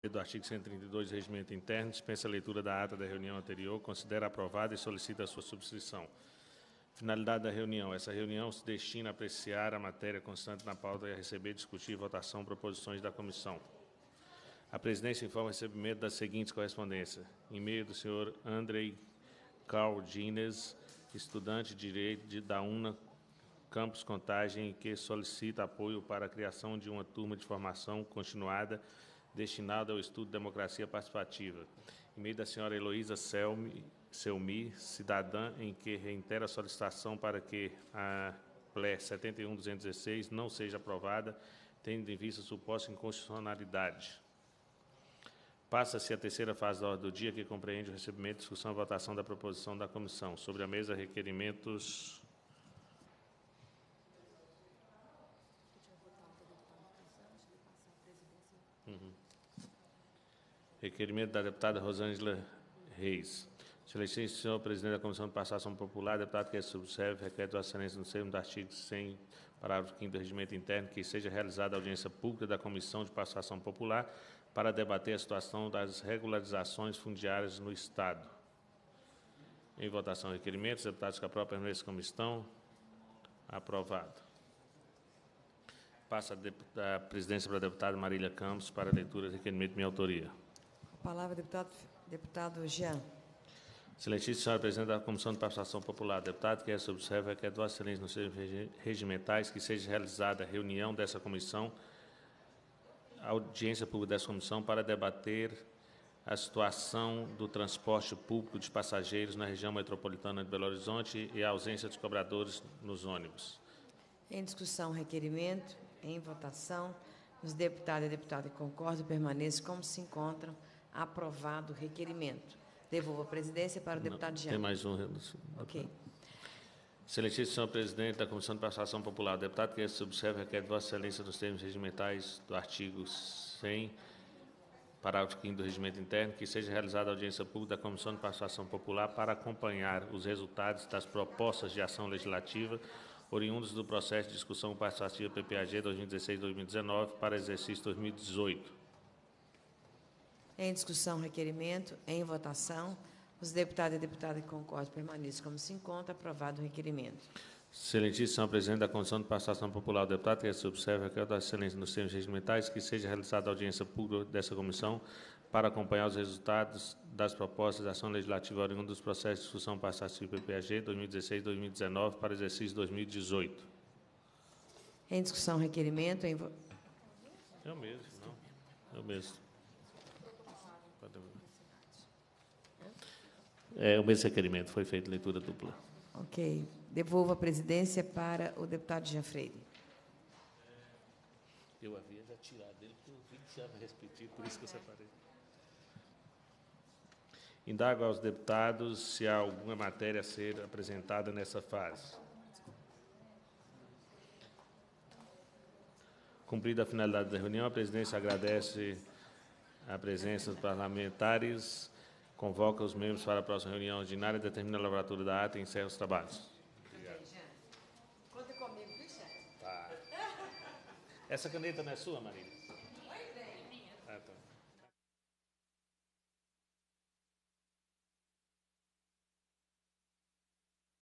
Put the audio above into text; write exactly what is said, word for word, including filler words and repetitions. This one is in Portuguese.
do artigo cento e trinta e dois do Regimento Interno, dispensa a leitura da ata da reunião anterior, considera aprovada e solicita a sua subscrição. Finalidade da reunião. Essa reunião se destina a apreciar a matéria constante na pauta e a receber, discutir e votação proposições da comissão. A presidência informa o recebimento das seguintes correspondências. E-mail do senhor Andrei Caldines, estudante de Direito de, da UNA, Campus Contagem, que solicita apoio para a criação de uma turma de formação continuada destinada ao estudo de democracia participativa. E-mail da senhora Heloísa Selmi, Selmi, cidadã, em que reitera a solicitação para que a P L E setenta e um duzentos e dezesseis não seja aprovada, tendo em vista suposta inconstitucionalidade. Passa-se a terceira fase da ordem do dia, que compreende o recebimento, discussão e votação da proposição da comissão. Sobre a mesa, requerimentos... Uhum. Requerimento da deputada Rosângela Reis. Excelentíssimo senhor presidente da Comissão de Participação Popular, deputado que subserve, requer Vossa Excelência, no termo do artigo cem, parágrafo quinto do Regimento Interno, que seja realizada a audiência pública da Comissão de Participação Popular para debater a situação das regularizações fundiárias no Estado. Em votação, requerimentos. Deputados que aprovam, permaneçam como estão. Aprovado. Passa a, a presidência para a deputada Marília Campos para a leitura do requerimento de minha autoria. A palavra, deputado, deputado Jean. Excelentíssima senhora presidente da Comissão de Participação Popular, deputado que essa observa requer Vossa Excelência nos termos regimentais que seja realizada a reunião dessa comissão, a audiência pública dessa comissão para debater a situação do transporte público de passageiros na região metropolitana de Belo Horizonte e a ausência de cobradores nos ônibus. Em discussão, requerimento. Em votação. Os deputados e deputadas que concordam permaneçam como se encontram. Aprovado o requerimento. Devolvo a presidência para o deputado Jean. Tem mais um. Ok. Excelentíssimo senhor presidente da Comissão de Participação Popular, deputado que se observa requer de Vossa Excelência nos termos regimentais do artigo cem, parágrafo quinto do Regimento Interno, que seja realizada a audiência pública da Comissão de Participação Popular para acompanhar os resultados das propostas de ação legislativa oriundos do processo de discussão participativa P P A G dois mil e dezesseis a dois mil e dezenove para exercício dois mil e dezoito. Em discussão, requerimento. Em votação. Os deputados e deputadas que concordam permaneçam como se encontra. Aprovado o requerimento. Excelentíssimo senhor presidente da Comissão de Participação Popular, o deputado que se observa requer da Excelência nos termos regimentais que seja realizada a audiência pública dessa comissão para acompanhar os resultados das propostas de ação legislativa oriundas dos processos de discussão participativa P P A G dois mil e dezesseis a dois mil e dezenove para exercício dois mil e dezoito. Em discussão, requerimento. Em vo... Eu mesmo, não. Eu mesmo. É o mesmo requerimento, foi feita leitura dupla. Ok. Devolvo a presidência para o deputado Jean Freire. Eu havia já tirado dele, porque eu vi que já vai repetir, por isso que eu separei. Indago aos deputados se há alguma matéria a ser apresentada nessa fase. Cumprida a finalidade da reunião, a presidência agradece a presença dos parlamentares, convoca os membros para a próxima reunião ordinária, determina a lavratura da ata e encerra os trabalhos. Obrigado. Conta comigo, viu, chefe? Tá. Essa caneta não é sua, Marília?